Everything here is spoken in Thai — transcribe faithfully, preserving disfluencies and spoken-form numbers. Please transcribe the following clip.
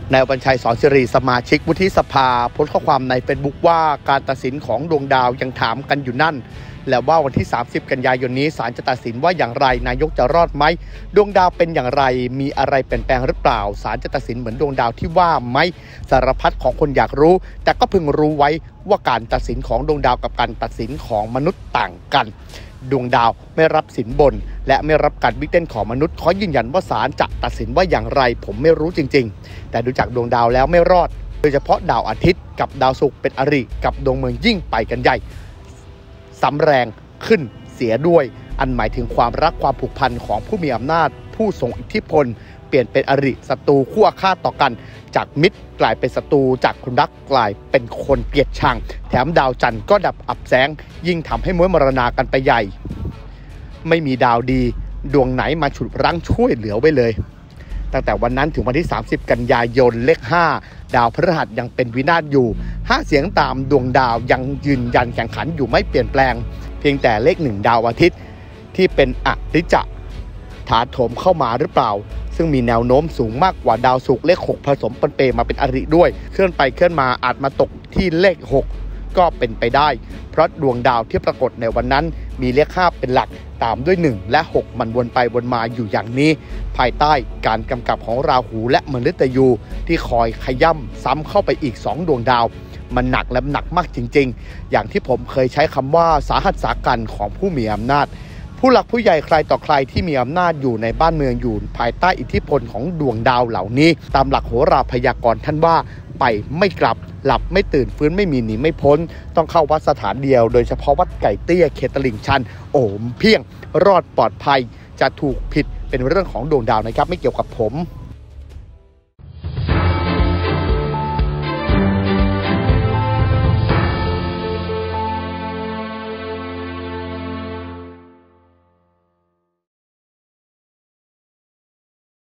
นายวัญชัย สอนสิริสมาชิกวุฒิสภาโพสต์ข้อความในเฟซบุ๊กว่าการตัดสินของดวงดาวยังถามกันอยู่นั่นและว่าวันที่สามสิบกันยายนนี้ศาลจะตัดสินว่าอย่างไรนายกจะรอดไหมดวงดาวเป็นอย่างไรมีอะไรเปลี่ยนแปลงหรือเปล่าศาลจะตัดสินเหมือนดวงดาวที่ว่าไหมสารพัดของคนอยากรู้แต่ก็พึงรู้ไว้ว่าการตัดสินของดวงดาวกับการตัดสินของมนุษย์ต่างกันดวงดาวไม่รับสินบนและไม่รับการวิกเต้นของมนุษย์ขอยืนยันว่าศาลจะตัดสินว่าอย่างไรผมไม่รู้จริงๆแต่ดูจากดวงดาวแล้วไม่รอดโดยเฉพาะดาวอาทิตย์กับดาวศุกร์เป็นอริกับดวงเมืองยิ่งไปกันใหญ่สำแรงขึ้นเสียด้วยอันหมายถึงความรักความผูกพันของผู้มีอำนาจผู้ทรงอิทธิพลเปลี่ยนเป็นอริศัตรูคู่อาฆาตต่อกันจากมิตรกลายเป็นศัตรูจากคนรักกลายเป็นคนเกลียดชังแถมดาวจันทร์ก็ดับอับแสงยิ่งทำให้ม้วนมรณากันไปใหญ่ไม่มีดาวดีดวงไหนมาฉุดรั้งช่วยเหลือไว้เลยตั้งแต่วันนั้นถึงวันที่สามสิบกันยายนเลขห้าดาวพฤหัสยังเป็นวินาศอยู่ห้าเสียงตามดวงดาวยังยืนยันแข่งขันอยู่ไม่เปลี่ยนแปลงเพียงแต่เลขหนึ่งดาวอาทิตย์ที่เป็นอริจะถาโถมเข้ามาหรือเปล่าซึ่งมีแนวโน้มสูงมากกว่าดาวศุกร์เลขหกผสมปนเปมาเป็นอริด้วยเคลื่อนไปเคลื่อนมาอาจมาตกที่เลขหกก็เป็นไปได้เพราะดวงดาวที่ปรากฏในวันนั้นมีเลขห้าเป็นหลักตามด้วยหนึ่งและหกมันวนไปวนมาอยู่อย่างนี้ภายใต้การกำกับของราหูและมฤตยูที่คอยขย่ำซ้ำเข้าไปอีกสองดวงดาวมันหนักและหนักมากจริงๆอย่างที่ผมเคยใช้คำว่าสาหัสสากันของผู้มีอำนาจผู้หลักผู้ใหญ่ใครต่อใครที่มีอำนาจอยู่ในบ้านเมืองอยู่ภายใต้อิทธิพลของดวงดาวเหล่านี้ตามหลักโหราพยากรณ์ท่านว่าไปไม่กลับหลับไม่ตื่นฟื้นไม่มีหนีไม่พ้นต้องเข้าวัดสถานเดียวโดยเฉพาะวัดไก่เตี้ยเขตตลิ่งชันโอมเพียงรอดปลอดภัยจะถูกผิดเป็นเรื่องของดวงดาวนะครับไม่เกี่ยวกับผม